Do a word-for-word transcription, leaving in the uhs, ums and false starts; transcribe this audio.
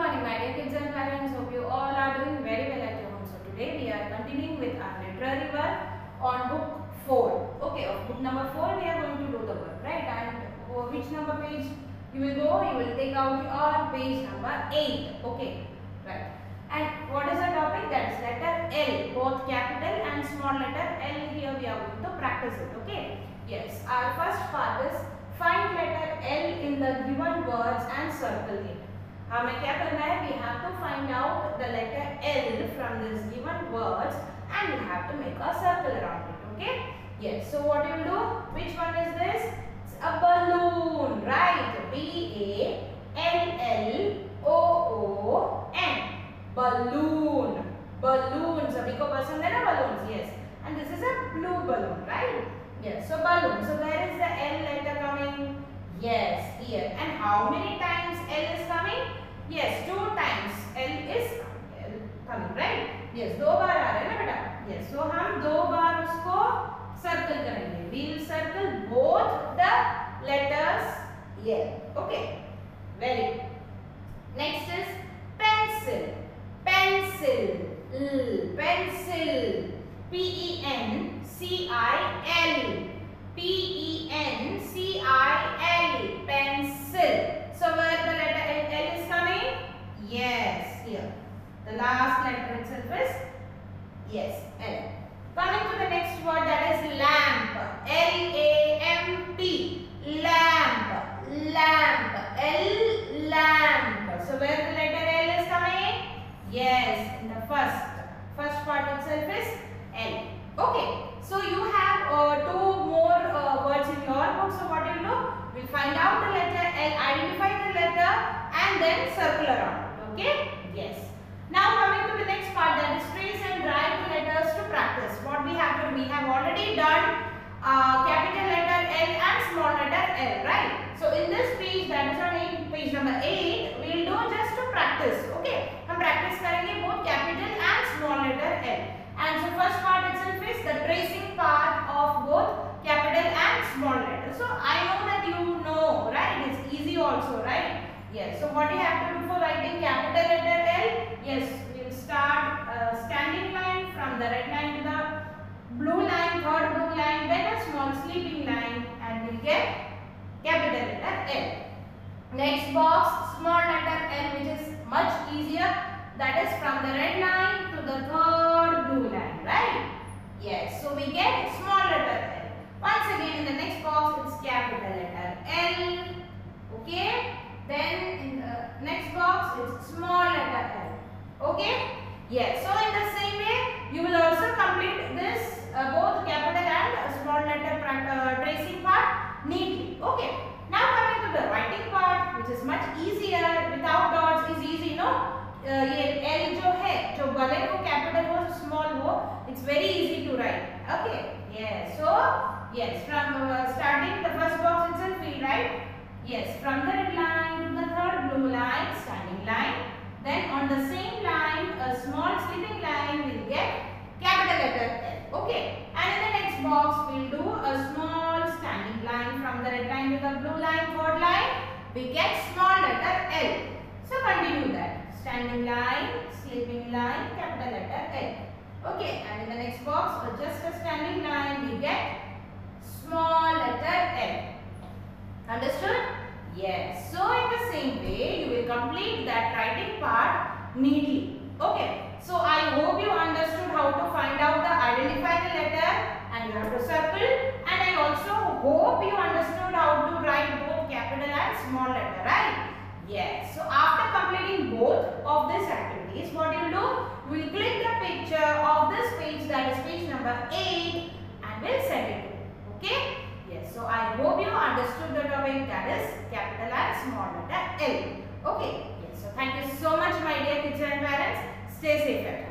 morning, my dear kids and parents. Hope you all are doing very well at your home. So today we are continuing with our literary work on book four. Okay, of book number four we are going to do the work, right? And uh, which number page you will go? You will take out your page number eight. Okay, right. And what is the topic? That is letter L, both capital and small letter L. Here we are going to practice it. Okay. Yes. Our first part is find letter L in the given words and circle it. हमें क्या करना है? We have to find out the letter L from this given words and we have to make a circle around it. Okay? Yes. So what you will do? Which one is this? It's a balloon, right? B A L L O O N. Balloon. Balloon. सभी को पसंद है ना balloons? Yes. And this is a blue balloon, right? Yes. So balloon. So where is the L letter coming? Yes, here. And how many times L is coming? Yes, two times L is coming, right? Yes, दो बार आ रहा है ना बेटा? Yes, so हम दो बार उसको circle करेंगे. We will circle both the letters L. Okay, very good. Next is pencil. Pencil. L. Pencil. P E N C I L. P E N C I L. Pencil. So where the letter L is coming? Yes, here. The last letter itself is yes, L. Coming to the next word, that is lamp. L A M P. Lamp. Lamp. L. Lamp. So where the letter L is coming? Yes, in the first. First part itself is L. Okay. So you have uh, two more uh, words in your book. So what you do? We find out the letter L, identify the letter, and then circle around. Okay? Yes. Now coming to the next part, that is trace and write the letters to practice. What we have to do? We have already done uh, capital letter L and small letter L, right? So in this page, that is on page number eight, we will do just to practice. Okay? हम practice करेंगे both capital and small letter L. And so first part itself is the tracing part of both capital and small letters. So I know that you know, right? It's easy also, right? Yes. So what do you have to do for writing capital letter L? Yes, we will start a standing line from the red line to the blue line, third blue line, then a small sleeping line, and we'll get capital letter L. Next box, small letter L, which is much easier. That is from the red line to the third blue line, right? Yes. So we get small letter L. Once again in the next box it's capital letter L. Okay. Then in the next box it's small letter L. Okay. Yes. So in the same way you will also complete this uh, both capital and small letter uh, tracing part neatly. Okay. Now coming to the writing part, which is much easier. Without dots is easy, no? Uh, ये L जो है जो भले वो capital हो small हो it's very easy to write. Okay. Yes. So yes, from uh, starting the first box itself we write yes from the red line to the third blue line, standing line. Then on the same line a small sleeping line will get capital letter L. Okay. And in the next box we'll do a small standing line from the red line to the blue line, third line. We get small letter L. So continue that. Standing line, sleeping line, capital letter L. Okay, and in the next box, or just a standing line, we get small letter L. Understood? Yes. So in the same way, you will complete that writing part neatly. Okay. So I hope you understood how to find out the identify the letter and you have to circle. And I also hope you understood how to write both capital and small letter, right? Yes. So after completing both of these activities, what you will do? We will click the picture of this page, that is page number eight, and we'll send it to you. Okay? Yes. So I hope you understood the topic, that is capital and small letter L. Okay. Yes. So thank you so much, my dear kids and parents. Stay safe at home.